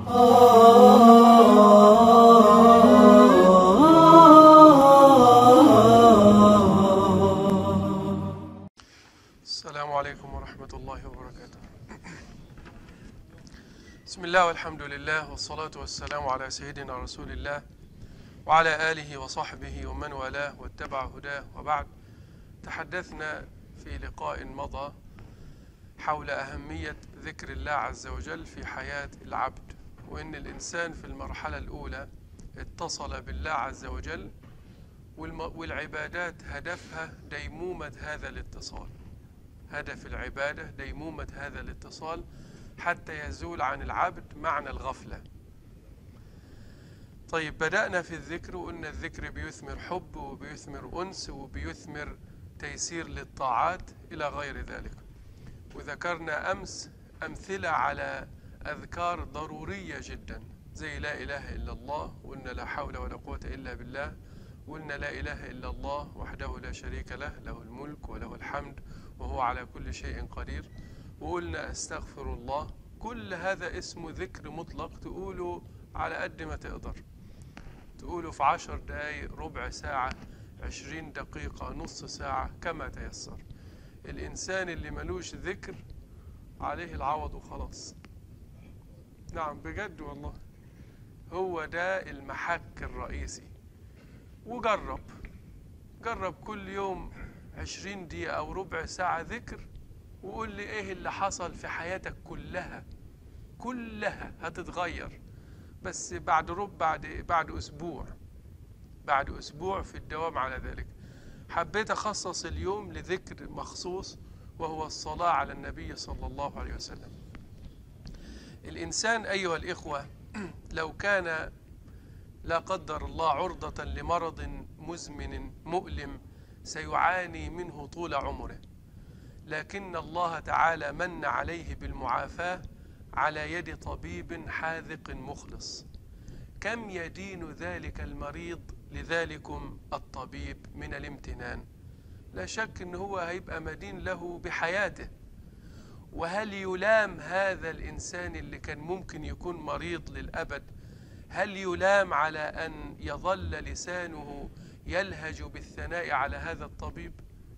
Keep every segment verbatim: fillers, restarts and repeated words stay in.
السلام عليكم ورحمة الله وبركاته. بسم الله والحمد لله والصلاة والسلام على سيدنا رسول الله وعلى آله وصحبه ومن والاه واتبع هداه، وبعد. تحدثنا في لقاء مضى حول أهمية ذكر الله عز وجل في حياة العبد، وإن الإنسان في المرحلة الأولى اتصل بالله عز وجل، والعبادات هدفها ديمومة هذا الاتصال. هدف العبادة ديمومة هذا الاتصال حتى يزول عن العبد معنى الغفلة. طيب، بدأنا في الذكر وقلنا الذكر بيثمر حب وبيثمر أنس وبيثمر تيسير للطاعات إلى غير ذلك. وذكرنا أمس أمثلة على أذكار ضرورية جدا زي لا إله إلا الله، وقلنا لا حول ولا قوة إلا بالله، وقلنا لا إله إلا الله وحده لا شريك له، له الملك وله الحمد وهو على كل شيء قدير، وقلنا استغفر الله. كل هذا اسمه ذكر مطلق، تقوله على قد ما تقدر، تقوله في عشر دقايق، ربع ساعة، عشرين دقيقة، نص ساعة، كما تيسر. الإنسان اللي ملوش ذكر عليه العوض وخلاص. نعم بجد والله، هو ده المحك الرئيسي. وجرب جرب كل يوم عشرين دقيقة أو ربع ساعة ذكر، وقول لي إيه اللي حصل في حياتك كلها كلها هتتغير. بس بعد ربع بعد بعد أسبوع بعد أسبوع في الدوام على ذلك. حبيت أخصص اليوم لذكر مخصوص، وهو الصلاة على النبي صلى الله عليه وسلم. الإنسان أيها الإخوة لو كان لا قدر الله عرضة لمرض مزمن مؤلم سيعاني منه طول عمره، لكن الله تعالى من عليه بالمعافاة على يد طبيب حاذق مخلص. كم يدين ذلك المريض لذلكم الطبيب من الامتنان؟ لا شك أنه هو هيبقى مدين له بحياته. وهل يلام هذا الإنسان اللي كان ممكن يكون مريض للأبد، هل يلام على أن يظل لسانه يلهج بالثناء على هذا الطبيب؟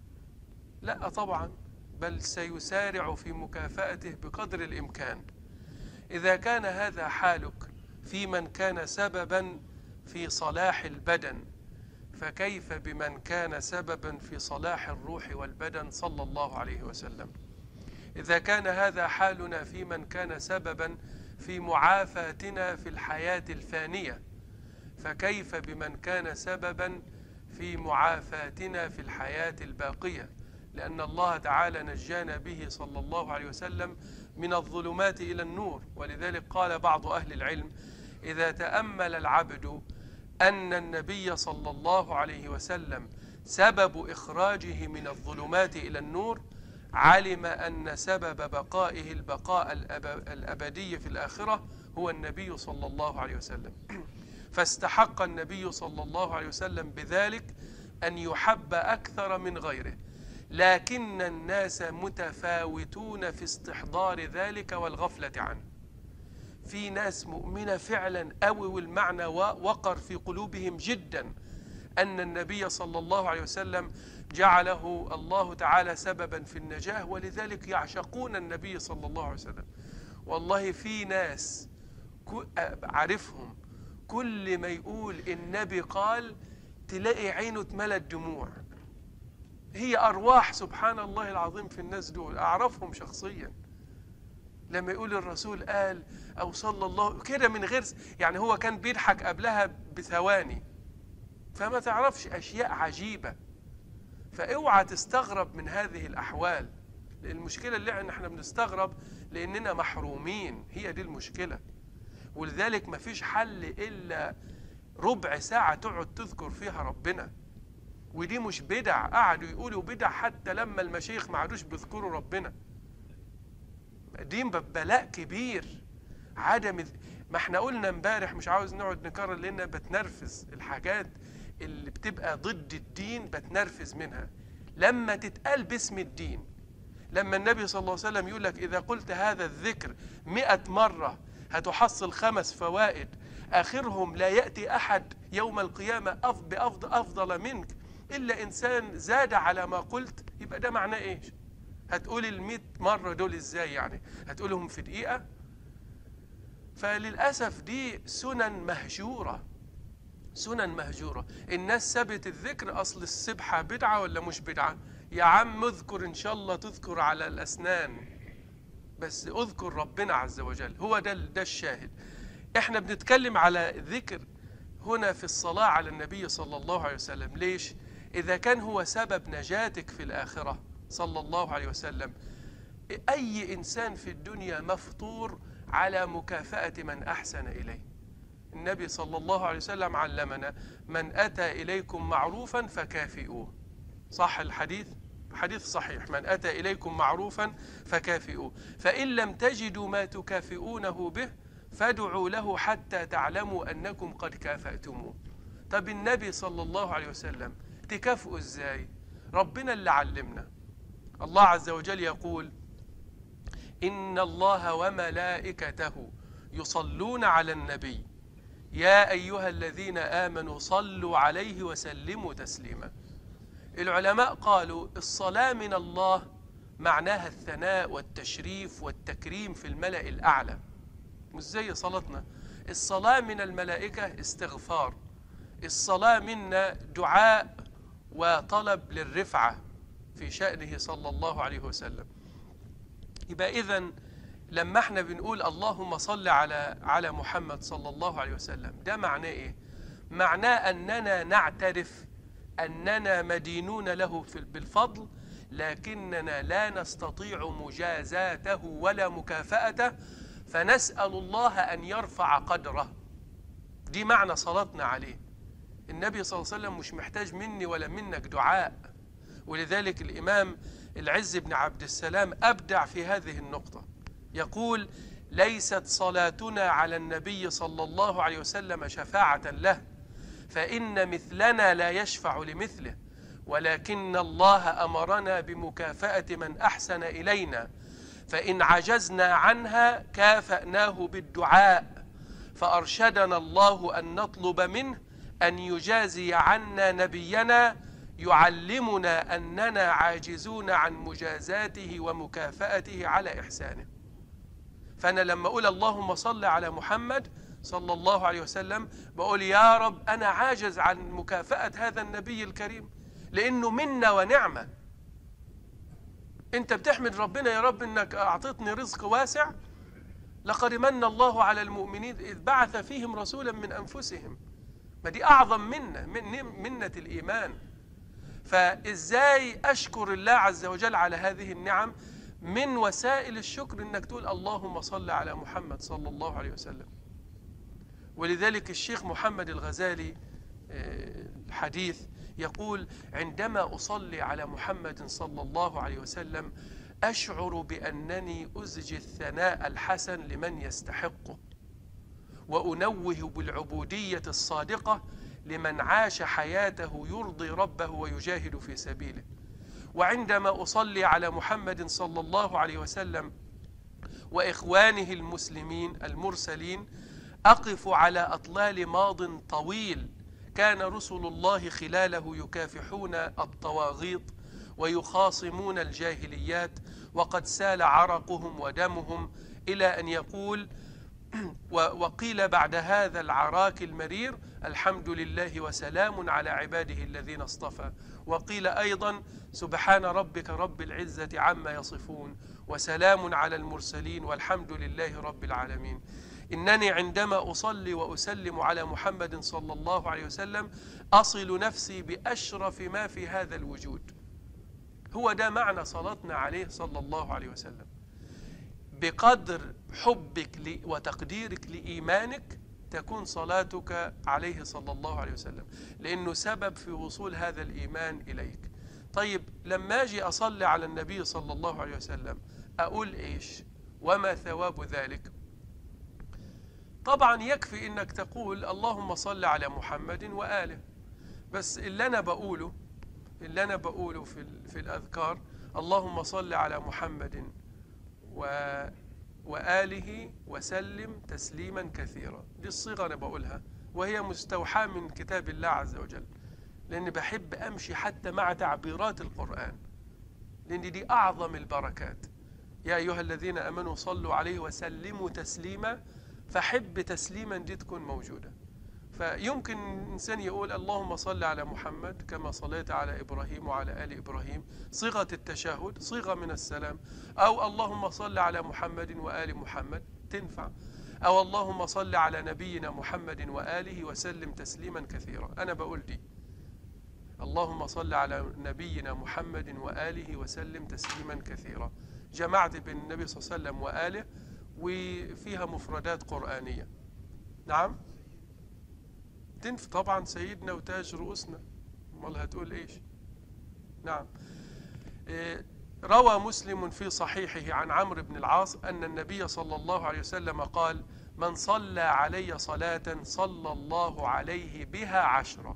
لا طبعا، بل سيسارع في مكافأته بقدر الإمكان. إذا كان هذا حالك في من كان سببا في صلاح البدن، فكيف بمن كان سببا في صلاح الروح والبدن صلى الله عليه وسلم؟ إذا كان هذا حالنا في من كان سببا في معافاتنا في الحياة الفانية، فكيف بمن كان سببا في معافاتنا في الحياة الباقية؟ لأن الله تعالى نجانا به صلى الله عليه وسلم من الظلمات إلى النور. ولذلك قال بعض أهل العلم: إذا تأمل العبد أن النبي صلى الله عليه وسلم سبب إخراجه من الظلمات إلى النور، علم أن سبب بقائه البقاء الأبدي في الآخرة هو النبي صلى الله عليه وسلم. فاستحق النبي صلى الله عليه وسلم بذلك أن يحب أكثر من غيره، لكن الناس متفاوتون في استحضار ذلك والغفلة عنه. في ناس مؤمنة فعلا أوي، والمعنى وقر في قلوبهم جدا أن النبي صلى الله عليه وسلم جعله الله تعالى سببا في النجاة، ولذلك يعشقون النبي صلى الله عليه وسلم. والله في ناس عارفهم كل ما يقول النبي قال تلاقي عينه اتملت دموع. هي أرواح سبحان الله العظيم في الناس دول، أعرفهم شخصيا. لما يقول الرسول قال أو صلى الله كده من غير، يعني هو كان بيضحك قبلها بثواني، فما تعرفش أشياء عجيبة. فاوعى تستغرب من هذه الأحوال. المشكلة اللي احنا بنستغرب لأننا محرومين، هي دي المشكلة. ولذلك ما فيش حل إلا ربع ساعة تقعد تذكر فيها ربنا. ودي مش بدع، قعدوا يقولوا بدع حتى لما المشايخ ما عادوش بيذكروا ربنا. دي بلاء كبير. عدم، ما احنا قلنا امبارح، مش عاوز نقعد نكرر لان بتنرفز. الحاجات اللي بتبقى ضد الدين بتنرفز منها لما تتقال باسم الدين. لما النبي صلى الله عليه وسلم يقول لك إذا قلت هذا الذكر مئة مرة هتحصل خمس فوائد آخرهم لا يأتي أحد يوم القيامة بأفضل أفضل منك إلا إنسان زاد على ما قلت، يبقى ده معناه إيه؟ هتقول المئة مرة دول إزاي يعني؟ هتقولهم في دقيقة؟ فللأسف دي سنن مهجورة، سنن مهجورة. الناس سابت الذكر، أصل السبحة بدعة ولا مش بدعة؟ يا عم اذكر إن شاء الله، تذكر على الأسنان، بس اذكر ربنا عز وجل، هو ده ده الشاهد. احنا بنتكلم على ذكر هنا في الصلاة على النبي صلى الله عليه وسلم. ليش؟ إذا كان هو سبب نجاتك في الآخرة صلى الله عليه وسلم، أي إنسان في الدنيا مفطور على مكافأة من أحسن إليه. النبي صلى الله عليه وسلم علمنا: من أتى إليكم معروفا فكافئوه. صح الحديث؟ حديث صحيح: من أتى إليكم معروفا فكافئوه، فإن لم تجدوا ما تكافئونه به فادعوا له حتى تعلموا أنكم قد كافأتموه. طب النبي صلى الله عليه وسلم تكافئوا إزاي؟ ربنا اللي علمنا. الله عز وجل يقول: إن الله وملائكته يصلون على النبي يا أيها الذين آمنوا صلوا عليه وسلموا تسليما. العلماء قالوا الصلاة من الله معناها الثناء والتشريف والتكريم في الملأ الأعلى، مش زي صلاتنا. الصلاة من الملائكة استغفار، الصلاة منا دعاء وطلب للرفعة في شأنه صلى الله عليه وسلم. يبقى إذن لما احنا بنقول اللهم صل على على محمد صلى الله عليه وسلم، ده معناه ايه؟ معناه أننا نعترف أننا مدينون له بالفضل، لكننا لا نستطيع مجازاته ولا مكافأته، فنسأل الله أن يرفع قدره. دي معنى صلاتنا عليه. النبي صلى الله عليه وسلم مش محتاج مني ولا منك دعاء، ولذلك الإمام العز بن عبد السلام أبدع في هذه النقطة، يقول: ليست صلاتنا على النبي صلى الله عليه وسلم شفاعة له، فإن مثلنا لا يشفع لمثله، ولكن الله أمرنا بمكافأة من أحسن إلينا، فإن عجزنا عنها كافأناه بالدعاء، فأرشدنا الله أن نطلب منه أن يجازي عنا نبينا يعلمنا أننا عاجزون عن مجازاته ومكافأته على إحسانه. فأنا لما أقول اللهم صل على محمد صلى الله عليه وسلم، بقول يا رب أنا عاجز عن مكافأة هذا النبي الكريم، لأنه منا ونعمة. أنت بتحمد ربنا يا رب أنك أعطيتني رزق واسع، لقد من الله على المؤمنين إذ بعث فيهم رسولا من أنفسهم. ما دي أعظم منة من منة الإيمان. فإزاي أشكر الله عز وجل على هذه النعم؟ من وسائل الشكر أنك تقول اللهم صل على محمد صلى الله عليه وسلم. ولذلك الشيخ محمد الغزالي الحديث يقول: عندما أصلي على محمد صلى الله عليه وسلم أشعر بأنني أزجي الثناء الحسن لمن يستحقه، وأنوه بالعبودية الصادقة لمن عاش حياته يرضي ربه ويجاهد في سبيله. وعندما أصلي على محمد صلى الله عليه وسلم وإخوانه المسلمين المرسلين أقف على أطلال ماض طويل كان رسل الله خلاله يكافحون الطواغيت ويخاصمون الجاهليات، وقد سال عرقهم ودمهم، إلى أن يقول: وقيل بعد هذا العراك المرير الحمد لله وسلام على عباده الذين اصطفى. وقيل أيضا: سبحان ربك رب العزة عما يصفون وسلام على المرسلين والحمد لله رب العالمين. إنني عندما أصلي وأسلم على محمد صلى الله عليه وسلم أصل نفسي بأشرف ما في هذا الوجود. هو ده معنى صلاتنا عليه صلى الله عليه وسلم. بقدر حبك وتقديرك لإيمانك تكون صلاتك عليه صلى الله عليه وسلم، لأنه سبب في وصول هذا الإيمان إليك. طيب لما أجي أصلي على النبي صلى الله عليه وسلم أقول إيش؟ وما ثواب ذلك؟ طبعا يكفي إنك تقول اللهم صل على محمد وآله، بس اللي أنا بقوله اللي أنا بقوله في, في الأذكار: اللهم صل على محمد و وآله وسلم تسليما كثيرا. دي الصيغة أنا بقولها، وهي مستوحاة من كتاب الله عز وجل، لأني بحب أمشي حتى مع تعبيرات القرآن، لأن دي أعظم البركات. يا أيها الذين آمنوا صلوا عليه وسلموا تسليما، فحب تسليما دي تكون موجودة. فيمكن إنسان يقول اللهم صل على محمد كما صليت على إبراهيم وعلى آل إبراهيم، صيغة التشهد، صيغة من السلام. أو اللهم صل على محمد وآل محمد تنفع. أو اللهم صل على نبينا محمد وآله وسلم تسليما كثيرا. أنا بقول دي اللهم صل على نبينا محمد وآله وسلم تسليما كثيرا. جمعت بين النبي صلى الله عليه وسلم وآله، وفيها مفردات قرآنية. نعم تنفع طبعا، سيدنا وتاج رؤوسنا، امال هتقول ايش؟ نعم. إيه، روى مسلم في صحيحه عن عمرو بن العاص أن النبي صلى الله عليه وسلم قال: من صلى علي صلاة صلى الله عليه بها عشرة.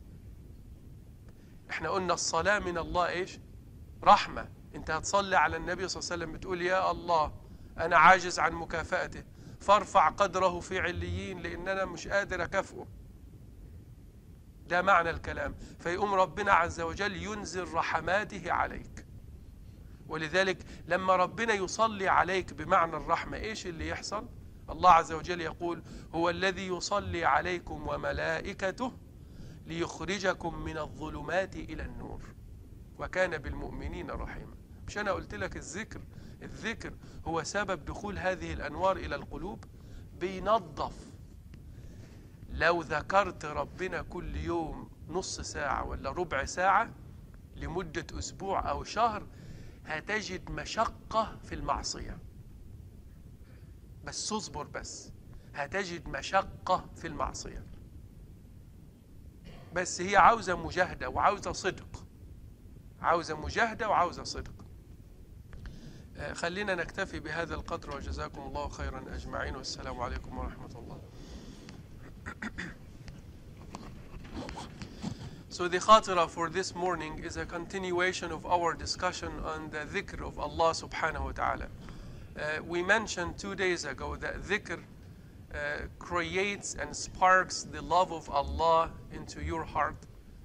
احنا قلنا الصلاة من الله ايش؟ رحمة. انت هتصلي على النبي صلى الله عليه وسلم بتقول يا الله انا عاجز عن مكافأته فارفع قدره في عليين لان انا مش قادر اكافئه. ده معنى الكلام. فيقوم ربنا عز وجل ينزل رحماته عليك. ولذلك لما ربنا يصلي عليك بمعنى الرحمة ايش اللي يحصل؟ الله عز وجل يقول: هو الذي يصلي عليكم وملائكته ليخرجكم من الظلمات إلى النور وكان بالمؤمنين رحيما. مش أنا قلت لك الذكر الذكر هو سبب دخول هذه الأنوار إلى القلوب؟ بينظف. لو ذكرت ربنا كل يوم نص ساعة ولا ربع ساعة لمدة أسبوع أو شهر هتجد مشقة في المعصية، بس اصبر، بس هتجد مشقة في المعصية، بس هي عاوزة مجاهدة وعاوزة صدق، عاوزة مجاهدة وعاوزة صدق. خلينا نكتفي بهذا القدر وجزاكم الله خيرا أجمعين، والسلام عليكم ورحمة الله. So the khatira for this morning is a continuation of our discussion on the dhikr of Allah subhanahu wa ta'ala. Uh, we mentioned two days ago that dhikr uh, creates and sparks the love of Allah into your heart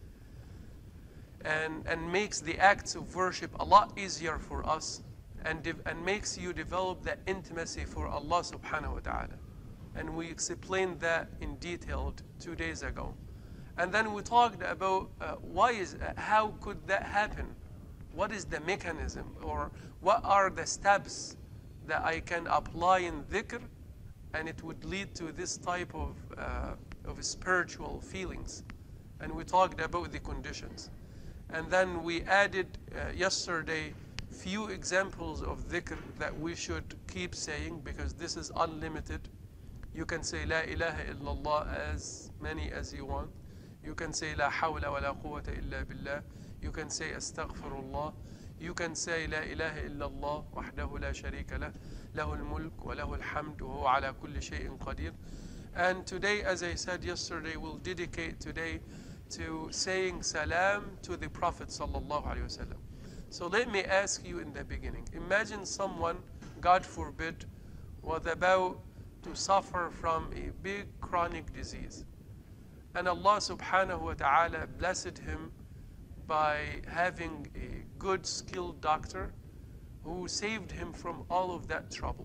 and, and makes the acts of worship a lot easier for us and, and makes you develop that intimacy for Allah subhanahu wa ta'ala. And we explained that in detail two days ago. And then we talked about uh, why is, uh, how could that happen? What is the mechanism, or what are the steps that I can apply in dhikr and it would lead to this type of, uh, of spiritual feelings. And we talked about the conditions. And then we added uh, yesterday few examples of dhikr that we should keep saying, because this is unlimited. You can say La ilaha illallah as many as you want. You can say La hawla wa la quwwata illa billah. You can say Astaghfirullah. You can say La ilaha illallah wahdahu la sharika lah, lahul mulk wa lahul hamd wa huwa ala kulli shay'in qadir. And today, as I said yesterday, we'll dedicate today to saying salam to the Prophet sallallahu alaihi wasallam. So let me ask you in the beginning, imagine someone, God forbid, was about to suffer from a big chronic disease. And Allah subhanahu wa ta'ala blessed him by having a good skilled doctor who saved him from all of that trouble.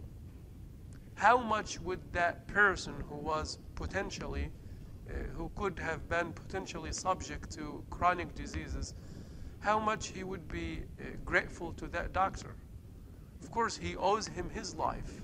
How much would that person who was potentially, uh, who could have been potentially subject to chronic diseases, how much he would be uh, grateful to that doctor? Of course, he owes him his life.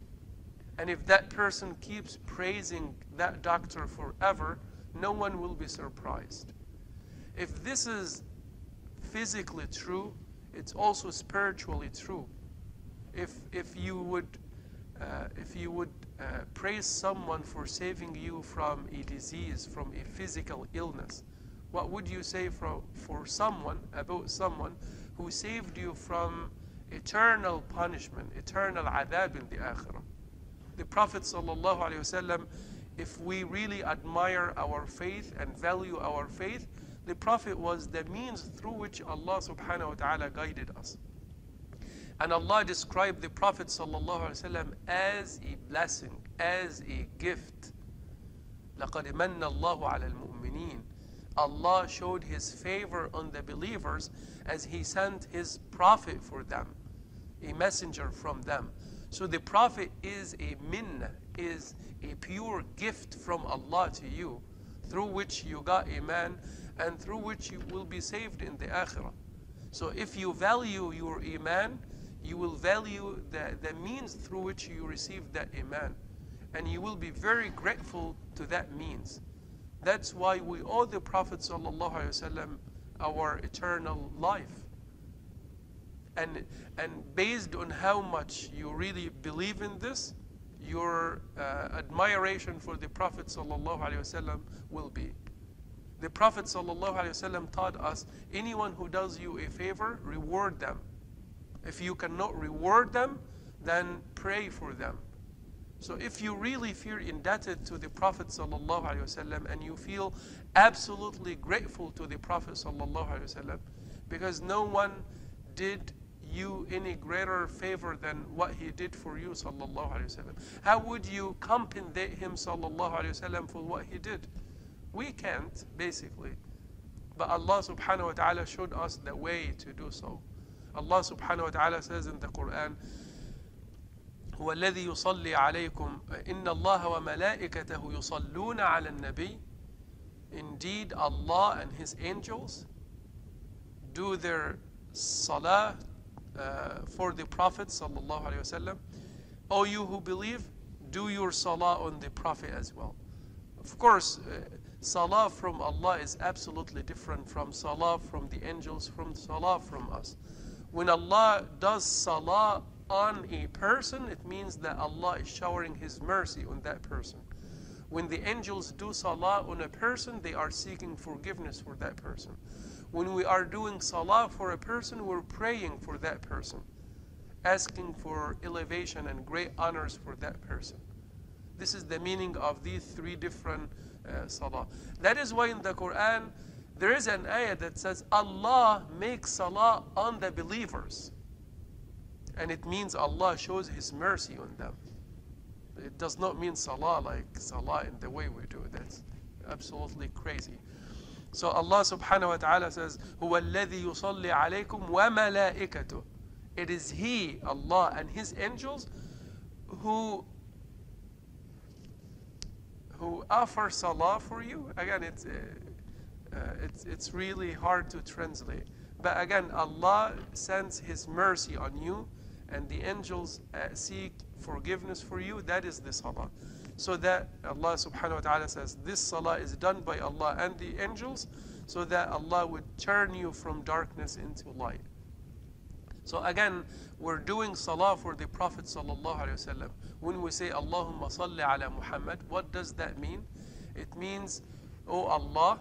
And if that person keeps praising that doctor forever, no one will be surprised. If this is physically true, it's also spiritually true. If if you would uh, if you would uh, praise someone for saving you from a disease, from a physical illness, what would you say for for someone about someone who saved you from eternal punishment, eternal adab in the akhirah? The Prophet sallallahu alaihi wasallam, if we really admire our faith and value our faith, the Prophet was the means through which Allah subhanahu wa ta'ala guided us. And Allah described the Prophet ﷺ as a blessing, as a gift. لَقَدْ مَنَّ اللَّهُ عَلَى الْمُؤْمِنِينَ. Allah showed His favor on the believers as He sent His Prophet for them, a messenger from them. So the Prophet is a minna, is a pure gift from Allah to you, through which you got Iman and through which you will be saved in the Akhirah. So if you value your Iman, you will value the, the means through which you received that Iman. And you will be very grateful to that means. That's why we owe the Prophet ﷺ our eternal life. And, and based on how much you really believe in this, your uh, admiration for the Prophet ﷺ will be. The Prophet ﷺ taught us, anyone who does you a favor, reward them. If you cannot reward them, then pray for them. So if you really feel indebted to the Prophet ﷺ and you feel absolutely grateful to the Prophet ﷺ, because no one did you any greater favor than what he did for you ﷺ. How would you compensate him ﷺ for what he did? We can't, basically. But Allah subhanahu wa ta'ala showed us the way to do so. Allah subhanahu wa ta'ala says in the Quran, هو الذي يصلي عليكم إن الله وملائكته يصلون على النبي. Indeed, Allah and His angels do their salah uh, for the Prophet sallallahu alaihi wasallam. O you who believe, do your salah on the Prophet as well. Of course, uh, salah from Allah is absolutely different from salah from the angels, from salah from us. When Allah does salah on a person, it means that Allah is showering His mercy on that person. When the angels do salah on a person, they are seeking forgiveness for that person. When we are doing salah for a person, we're praying for that person, asking for elevation and great honors for that person. This is the meaning of these three different uh, salah. That is why in the Quran, there is an ayah that says, Allah makes salah on the believers. And it means Allah shows His mercy on them. It does not mean salah like salah in the way we do it. That's absolutely crazy. So Allah subhanahu wa ta'ala says, هُوَ الَّذِي يُصَلِّي عَلَيْكُمْ وَمَلَائِكَتُهُ. It is He, Allah, and His angels who who offer salah for you. Again, it's, uh, uh, it's, it's really hard to translate. But again, Allah sends His mercy on you, and the angels uh, seek forgiveness for you. That is the salah. So that Allah subhanahu wa ta'ala says, this salah is done by Allah and the angels, so that Allah would turn you from darkness into light. So again, we're doing salah for the Prophet sallallahu alaihi wasallam. When we say Allahumma salli ala Muhammad, what does that mean? It means, oh Allah,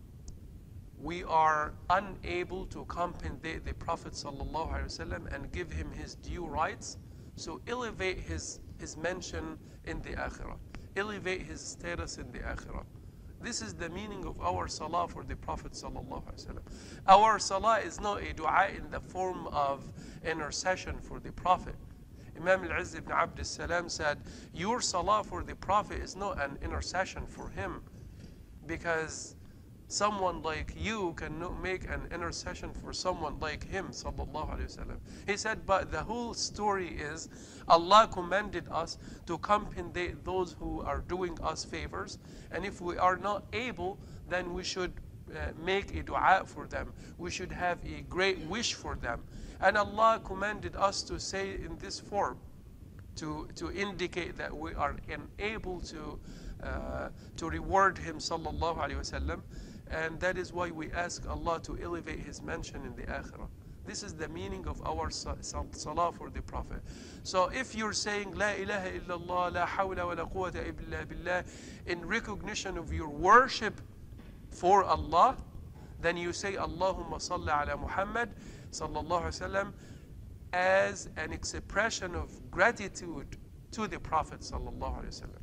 we are unable to compensate the Prophet sallallahu alaihi wasallam and give him his due rights. So elevate his, his mention in the Akhirah. Elevate his status in the Akhirah. This is the meaning of our salah for the Prophet sallallahu alaihi wasallam. Our salah is not a dua in the form of intercession for the Prophet. Imam al-Izz ibn Abd al-Salam said, your salah for the Prophet is not an intercession for him, because someone like you cannot make an intercession for someone like him, sallallahu alaihi wasallam. He said, but the whole story is Allah commanded us to compensate those who are doing us favors, and if we are not able, then we should uh, make a dua for them. We should have a great wish for them. And Allah commanded us to say in this form, to, to indicate that we are unable to, uh, to reward him, sallallahu alaihi wasallam. And that is why we ask Allah to elevate His mention in the Akhirah. This is the meaning of our salah for the Prophet. So if you're saying La ilaha illallah, la hawla wa la quwwata illa billah, in recognition of your worship for Allah, then you say Allahumma salli ala Muhammad sallallahu alaihi wasallam as an expression of gratitude to the Prophet sallallahu alaihi wasallam.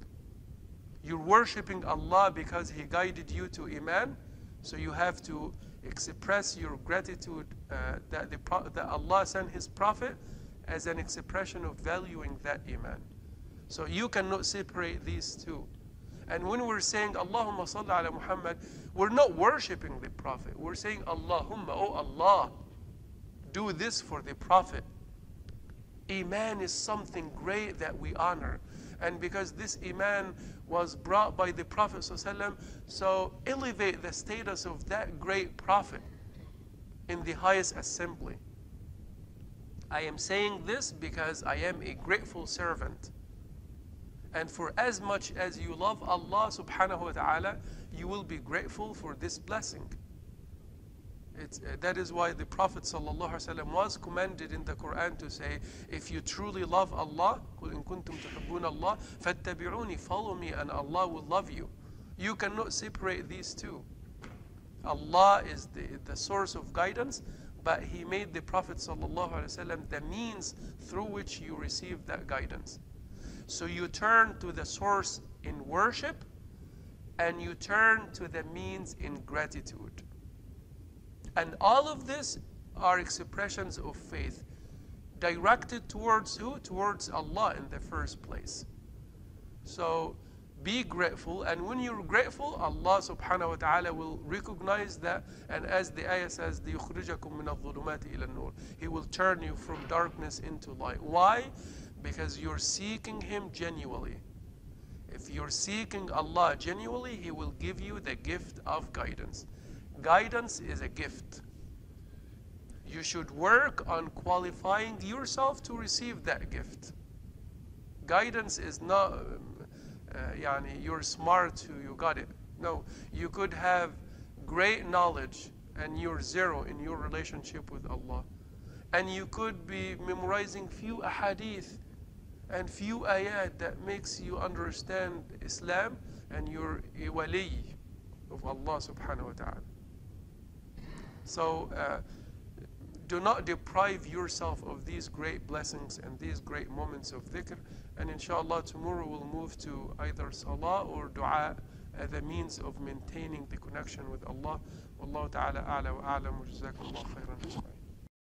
You're worshipping Allah because He guided you to Iman, so you have to express your gratitude uh, that, the pro that Allah sent His Prophet as an expression of valuing that iman. So you cannot separate these two. And when we're saying Allahumma salli ala Muhammad, we're not worshipping the Prophet. We're saying Allahumma, oh Allah, do this for the Prophet. Iman is something great that we honor. And because this Iman was brought by the Prophet ﷺ, so elevate the status of that great Prophet in the highest assembly. I am saying this because I am a grateful servant. And for as much as you love Allah subhanahu wa ta'ala, you will be grateful for this blessing. It's, uh, that is why the Prophet sallallahu alaihi wasallam was commanded in the Quran to say, if you truly love Allah, قُلْ إِن كُنْتُمْ تُحِبُّونَ اللَّهَ فَاتَّبِعُونِي, follow me and Allah will love you. You cannot separate these two. Allah is the, the source of guidance, but He made the Prophet sallallahu alaihi wasallam the means through which you receive that guidance. So you turn to the source in worship, and you turn to the means in gratitude. And all of this are expressions of faith, directed towards who? Towards Allah in the first place. So be grateful, and when you're grateful, Allah subhanahu wa ta'ala will recognize that, and as the ayah says, لِيُخْرِجَكُم مِّنَ الظُّلُمَاتِ إِلَى النُّورِ, He will turn you from darkness into light. Why? Because you're seeking Him genuinely. If you're seeking Allah genuinely, He will give you the gift of guidance. Guidance is a gift. You should work on qualifying yourself to receive that gift. Guidance is not, uh, yani, you're smart, you got it. No, you could have great knowledge and you're zero in your relationship with Allah. And you could be memorizing few ahadith and few ayat that makes you understand Islam, and you're a wali of Allah subhanahu wa ta'ala. So uh, do not deprive yourself of these great blessings and these great moments of dhikr. And inshallah tomorrow we'll move to either salah or dua as a means of maintaining the connection with Allah. Wallahu ta'ala a'la wa a'lam wa jazakumullah khairan.